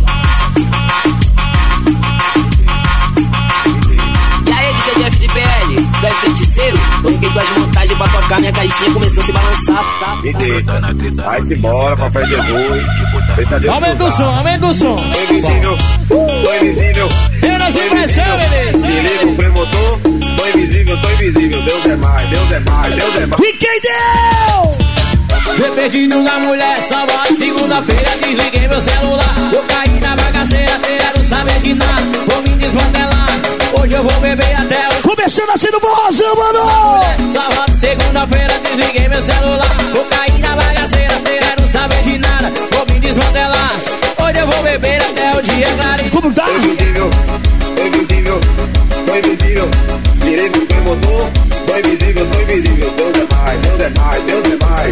De P L, tu é feiticeiro. Coloquei tuas montagens pra tocar, minha caixinha começou a se balançar. Vai-te embora, papai Jesus. Aumenta o som, aumenta o som. Tô invisível, tô invisível. Eu não sei pressão, beleza. Me liga o premotor. Tô invisível, tô invisível. Deus é mais, Deus é mais, Deus é mais. E quem deu? Dependendo da mulher, salvado. Segunda-feira desliguei meu celular. Eu caí na bagaceira, quero saber de nada. Vou me desmantelar. Hoje eu vou beber até o... Começando assim no forrozão, mano! Salvado, segunda-feira desliguei meu celular. Vou cair na bagaceira, quero saber de nada. Vou me desmantelar. Hoje eu vou beber até o dia clarinho. Como tá? Tô invisível, tô invisível, tô invisível. Tirei do premotor. Tô invisível, tô invisível. Deus é mais, Deus é mais, Deus é mais.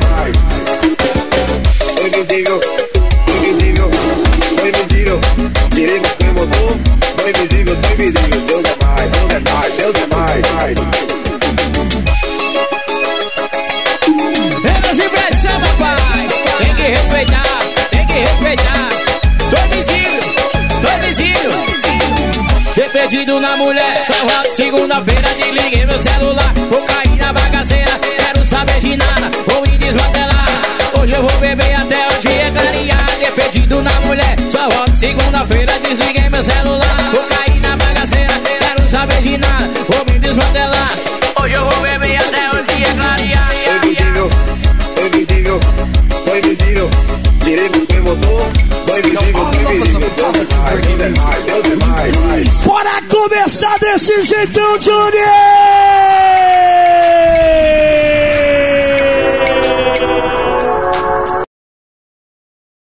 Tô invisível, tô invisível, tô invisível. Tirei do premotor. Tô invisível, tô invisível. Deus é mais, Deus é mais, Deus é mais. Menos impressão, papai. Tem que respeitar, tem que respeitar. Tô invisível, tô invisível. Depedido na mulher, salvado. Segunda-feira desliguei meu celular. Vou cair na bagaceira, quero saber de nada. Vou me desmantelar. Hoje eu vou beber até o dia clarear. Depedido na mulher, salvado. Segunda-feira desliguei meu celular. Vou cair na bagaceira, quero saber de nada. Vou me desmantelar. Hoje eu vou beber até o dia clarear. Tô invisível, tô invisível, tô invisível. Tirei do premotor. Tô invisível, tô invisível. Deus é mais, Deus é mais, Deus é mais. Bora começar desse jeitão, Johnny!